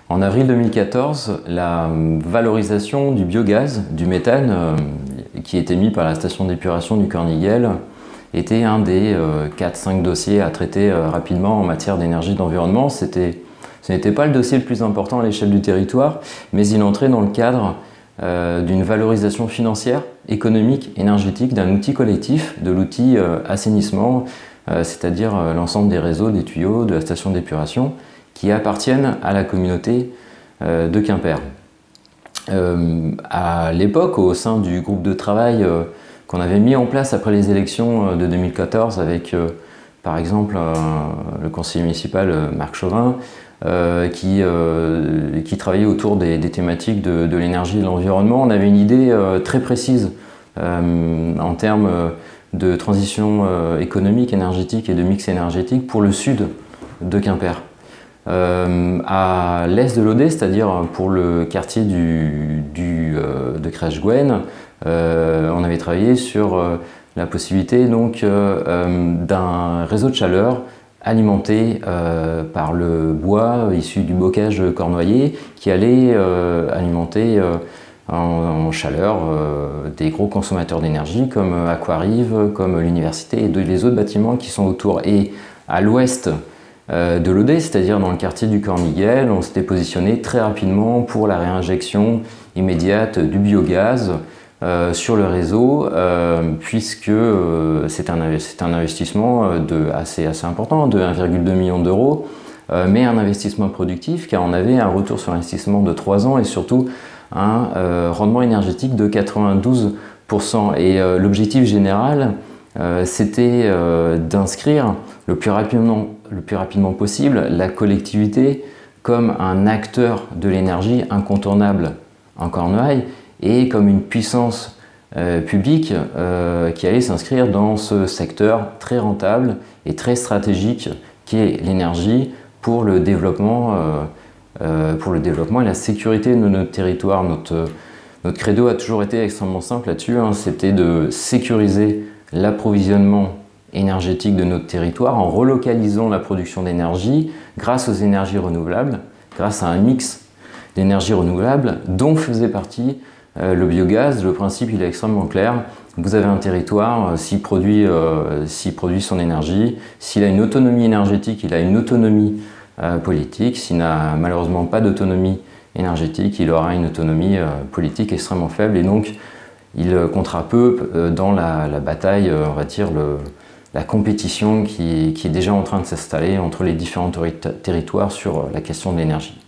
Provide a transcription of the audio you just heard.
En avril 2014, la valorisation du biogaz, du méthane, qui est émis par la station d'épuration du Corniguel, était un des 4-5 dossiers à traiter rapidement en matière d'énergie et d'environnement. Ce n'était pas le dossier le plus important à l'échelle du territoire, mais il entrait dans le cadre d'une valorisation financière, économique, énergétique d'un outil collectif, de l'outil assainissement, c'est-à-dire l'ensemble des réseaux, des tuyaux, de la station d'épuration, qui appartiennent à la communauté de Quimper. À l'époque, au sein du groupe de travail qu'on avait mis en place après les élections de 2014 avec par exemple le conseiller municipal Marc Chauvin qui travaillait autour des thématiques de l'énergie et de l'environnement, on avait une idée très précise en termes de transition économique, énergétique et de mix énergétique pour le sud de Quimper. À l'est de l'Audet, c'est-à-dire pour le quartier de Crèche-Gouenne, on avait travaillé sur la possibilité donc d'un réseau de chaleur alimenté par le bois issu du bocage cornoyer qui allait alimenter en chaleur des gros consommateurs d'énergie comme Aquarive, comme l'université et les autres bâtiments qui sont autour. Et à l'ouest de l'Audet, c'est-à-dire dans le quartier du Corniguel, on s'était positionné très rapidement pour la réinjection immédiate du biogaz sur le réseau, puisque c'est un investissement assez important, de 1,2 million d'euros, mais un investissement productif car on avait un retour sur investissement de 3 ans et surtout un rendement énergétique de 92%. Et l'objectif général, c'était d'inscrire le plus rapidement possible la collectivité comme un acteur de l'énergie incontournable en Cornouailles et comme une puissance publique qui allait s'inscrire dans ce secteur très rentable et très stratégique qui est l'énergie pour le développement et la sécurité de notre territoire. Notre credo a toujours été extrêmement simple là-dessus, hein, c'était de sécuriser l'approvisionnement énergétique de notre territoire en relocalisant la production d'énergie grâce aux énergies renouvelables, grâce à un mix d'énergies renouvelables dont faisait partie le biogaz. Le principe il est extrêmement clair. Vous avez un territoire, s'il produit son énergie, s'il a une autonomie énergétique, il a une autonomie politique. S'il n'a malheureusement pas d'autonomie énergétique, il aura une autonomie politique extrêmement faible et donc il comptera peu dans la bataille, on va dire, la compétition qui est déjà en train de s'installer entre les différents territoires sur la question de l'énergie.